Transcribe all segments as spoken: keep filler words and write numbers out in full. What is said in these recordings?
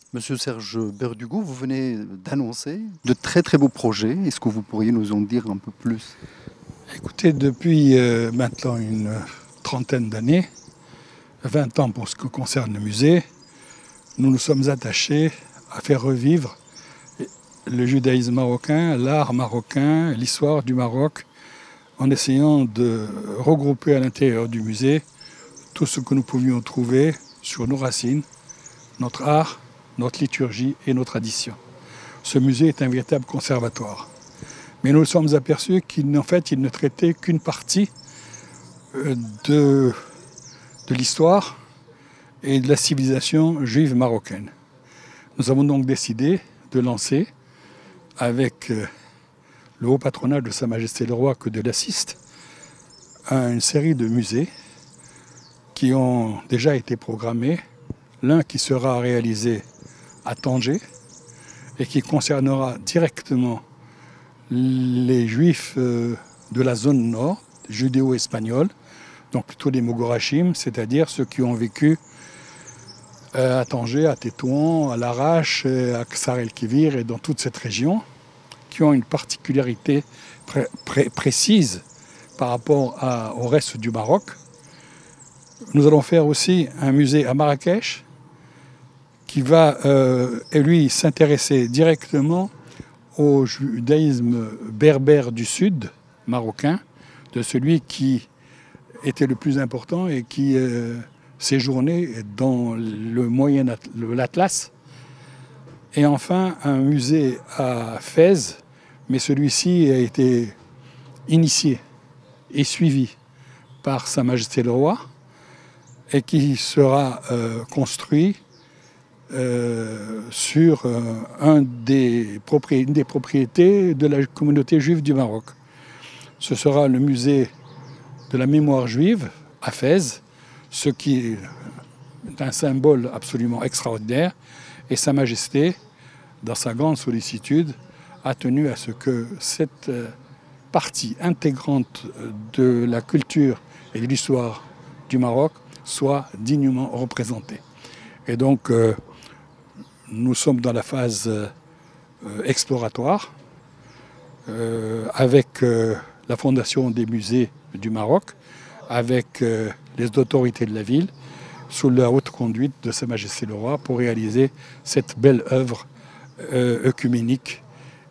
Monsieur Serge Berdugo, vous venez d'annoncer de très très beaux projets. Est-ce que vous pourriez nous en dire un peu plus? Écoutez, depuis euh, maintenant une trentaine d'années, vingt ans pour ce qui concerne le musée, nous nous sommes attachés à faire revivre le judaïsme marocain, l'art marocain, l'histoire du Maroc, en essayant de regrouper à l'intérieur du musée tout ce que nous pouvions trouver sur nos racines, notre art, notre liturgie et nos traditions. Ce musée est un véritable conservatoire. Mais nous nous sommes aperçus qu'en fait, il ne traitait qu'une partie de, de l'histoire et de la civilisation juive marocaine. Nous avons donc décidé de lancer, avec le haut patronage de Sa Majesté le Roi que de l'assiste, une série de musées qui ont déjà été programmés. L'un qui sera réalisé à Tanger et qui concernera directement les Juifs de la zone nord, judéo-espagnols, donc plutôt les Mogorachim, c'est-à-dire ceux qui ont vécu à Tanger, à Tétouan, à Larache, à Ksar el-Kivir et dans toute cette région, qui ont une particularité pré pré précise par rapport à, au reste du Maroc. Nous allons faire aussi un musée à Marrakech qui va, euh, lui, s'intéresser directement au judaïsme berbère du sud marocain, de celui qui était le plus important et qui euh, séjournait dans le moyen l'Atlas. Et enfin, un musée à Fès, mais celui-ci a été initié et suivi par Sa Majesté le Roi et qui sera euh, construit euh, sur euh, un des une des propriétés de la communauté juive du Maroc. Ce sera le musée de la mémoire juive à Fès, ce qui est un symbole absolument extraordinaire. Et Sa Majesté, dans sa grande sollicitude, a tenu à ce que cette partie intégrante de la culture et de l'histoire du Maroc soit dignement représentée. Et donc, euh, nous sommes dans la phase euh, exploratoire euh, avec euh, la Fondation des musées du Maroc, avec euh, les autorités de la ville, sous la haute conduite de Sa Majesté le Roi, pour réaliser cette belle œuvre euh, œcuménique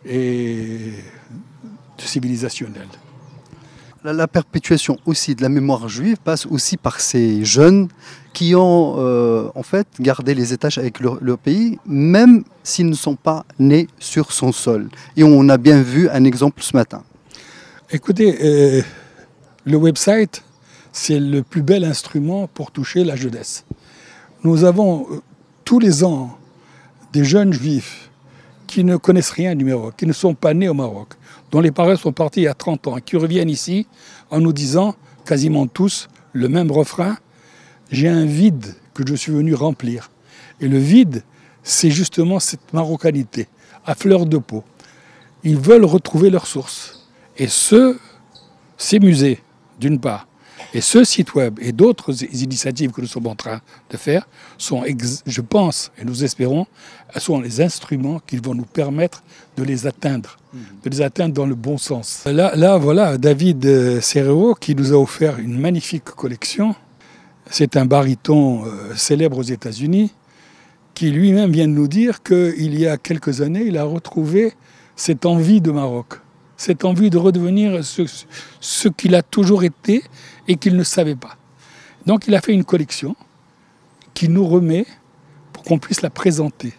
et civilisationnelle. La, la perpétuation aussi de la mémoire juive passe aussi par ces jeunes qui ont euh, en fait gardé les attaches avec leur, leur pays, même s'ils ne sont pas nés sur son sol. Et on a bien vu un exemple ce matin. Écoutez, euh, le website, c'est le plus bel instrument pour toucher la jeunesse. Nous avons euh, tous les ans des jeunes juifs qui ne connaissent rien du Maroc, qui ne sont pas nés au Maroc, dont les parents sont partis il y a trente ans, qui reviennent ici en nous disant, quasiment tous, le même refrain: j'ai un vide que je suis venu remplir. Et le vide, c'est justement cette marocanité, à fleur de peau. Ils veulent retrouver leur source. Et ce, ces musées, d'une part, et ce site web et d'autres initiatives que nous sommes en train de faire sont, je pense, et nous espérons, sont les instruments qui vont nous permettre de les atteindre, de les atteindre dans le bon sens. Là, là voilà, David Serrero qui nous a offert une magnifique collection. C'est un baryton euh, célèbre aux États-Unis qui lui-même vient de nous dire qu'il y a quelques années, il a retrouvé cette envie de Maroc, cette envie de redevenir ce, ce qu'il a toujours été et qu'il ne savait pas. Donc il a fait une collection qui nous remet pour qu'on puisse la présenter.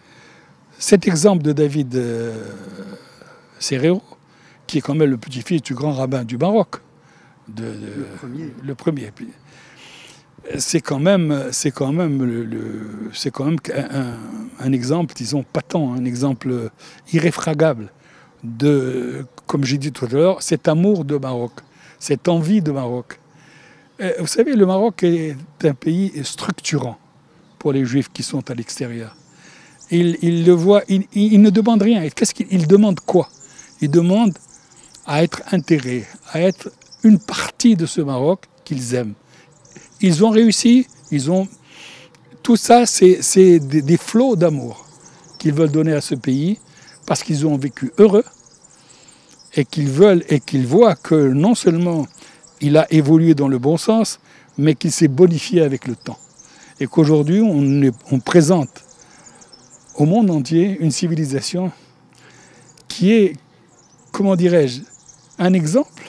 Cet exemple de David euh, Serrero, qui est quand même le petit-fils du grand rabbin du Maroc, de, de, le premier, le premier. C'est quand même, c'est quand même, le, le, c'est quand même un, un exemple, disons, patent, un exemple irréfragable de, comme j'ai dit tout à l'heure, cet amour de Maroc, cette envie de Maroc. Et vous savez, le Maroc est un pays structurant pour les Juifs qui sont à l'extérieur. Ils, ils le voient, ils, ils ne demandent rien. Qu'est-ce qu'ils demandent quoi? Ils demandent à être intégrés, à être une partie de ce Maroc qu'ils aiment. Ils ont réussi, ils ont tout ça, c'est des, des flots d'amour qu'ils veulent donner à ce pays parce qu'ils ont vécu heureux et qu'ils veulent et qu'ils voient que non seulement il a évolué dans le bon sens, mais qu'il s'est bonifié avec le temps. Et qu'aujourd'hui, on, on présente au monde entier une civilisation qui est, comment dirais-je, un exemple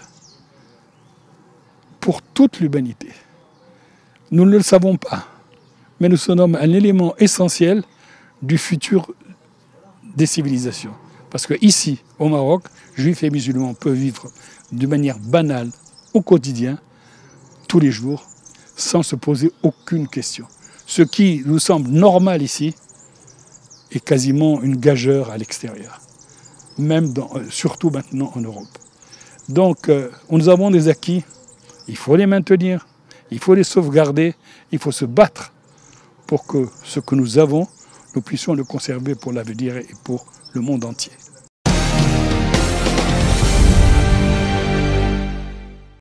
pour toute l'humanité. Nous ne le savons pas, mais nous sommes un élément essentiel du futur des civilisations. Parce qu'ici, au Maroc, juifs et musulmans peuvent vivre de manière banale, au quotidien, tous les jours, sans se poser aucune question. Ce qui nous semble normal ici est quasiment une gageure à l'extérieur, même dans, surtout maintenant en Europe. Donc, euh, nous avons des acquis, il faut les maintenir, il faut les sauvegarder, il faut se battre pour que ce que nous avons, nous puissions le conserver pour l'avenir et pour le monde entier.